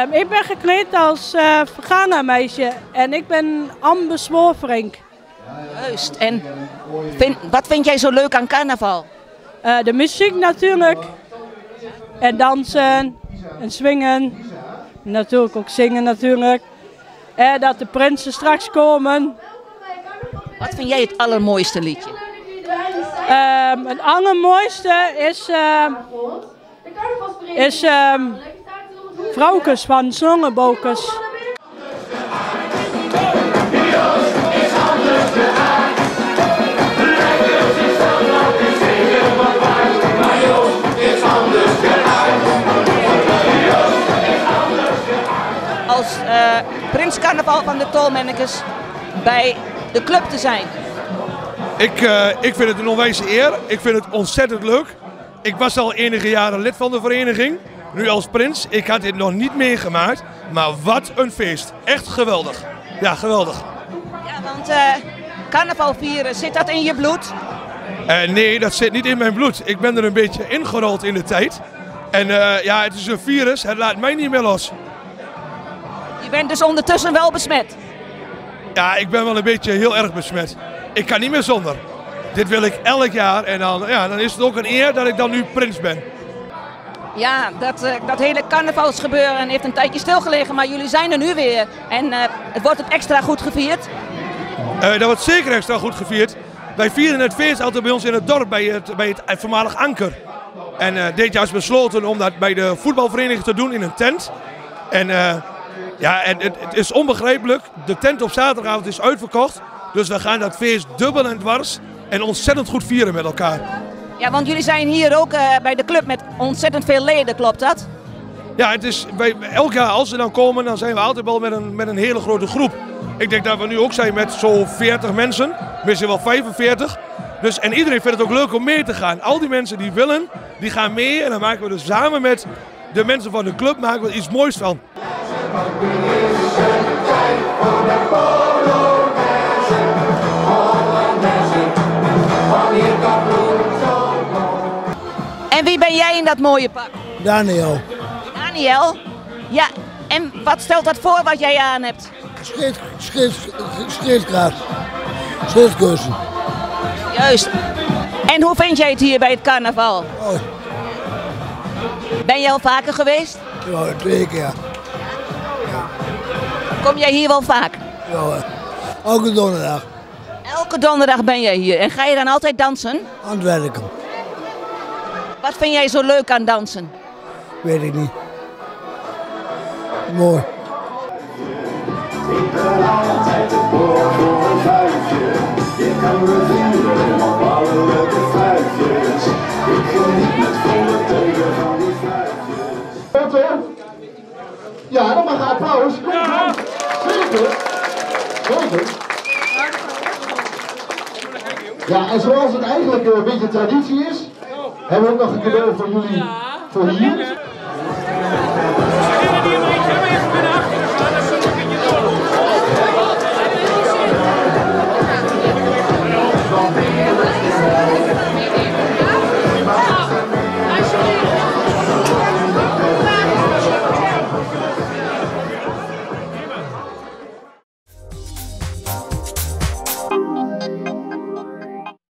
Ik ben gekleed als vergangermeisje en ik ben Amber Zwoorverink. Juist. En wat vind jij zo leuk aan carnaval? De muziek natuurlijk. En dansen en swingen. Natuurlijk ook zingen natuurlijk. Dat de prinsen straks komen. Wat vind jij het allermooiste liedje? Het allermooiste is Vrouwkes van Zongebokers. Als prins carnaval van de Tolmennekes bij de club te zijn? Ik vind het een onwijze eer. Ik vind het ontzettend leuk. Ik was al enige jaren lid van de vereniging. Nu als prins. Ik had dit nog niet meegemaakt. Maar wat een feest. Echt geweldig. Ja, geweldig. Ja, want carnaval vieren, zit dat in je bloed? Nee, dat zit niet in mijn bloed. Ik ben er een beetje ingerold in de tijd. En ja, het is een virus. Het laat mij niet meer los. Je bent dus ondertussen wel besmet? Ja, ik ben wel een beetje heel erg besmet. Ik kan niet meer zonder. Dit wil ik elk jaar en dan is het ook een eer dat ik dan nu prins ben. Ja, dat hele carnavalsgebeuren heeft een tijdje stilgelegen, maar jullie zijn er nu weer. En het wordt het extra goed gevierd? Dat wordt zeker extra goed gevierd. Wij vieren het feest altijd bij ons in het dorp, bij het voormalig Anker. En dit jaar is besloten om dat bij de voetbalvereniging te doen in een tent. En ja, en het is onbegrijpelijk. De tent op zaterdagavond is uitverkocht. Dus we gaan dat feest dubbel en dwars en ontzettend goed vieren met elkaar. Ja, want jullie zijn hier ook bij de club met ontzettend veel leden, klopt dat? Ja, het is, elk jaar als ze dan komen, dan zijn we altijd wel met een hele grote groep. Ik denk dat we nu ook zijn met zo'n 40 mensen, misschien wel 45. Dus, en iedereen vindt het ook leuk om mee te gaan. Al die mensen die willen, die gaan mee en dan maken we er samen met de mensen van de club maken we er iets moois van. En wie ben jij in dat mooie pak? Daniel. Daniel? Ja, en wat stelt dat voor wat jij aan hebt? Scheetkracht. Schildkussen. Juist. En hoe vind jij het hier bij het carnaval? Oh. Ben je al vaker geweest? Ja, 2 keer. Kom jij hier wel vaak? Ja, elke donderdag. Elke donderdag ben jij hier. En ga je dan altijd dansen? Aan het werken. Wat vind jij zo leuk aan dansen? Weet ik niet. Mooi. Ik ben altijd het boord voor een vuistje. Je kan me vinden op alle leuke vuistjes. Ik geniet met volle teugen van die vuistjes. Ja, dan mag applaus. Ja. Zeker. Zeker. Ja, en zoals het eigenlijk een beetje traditie is, hebben we ook nog een cadeau voor jullie voor hier.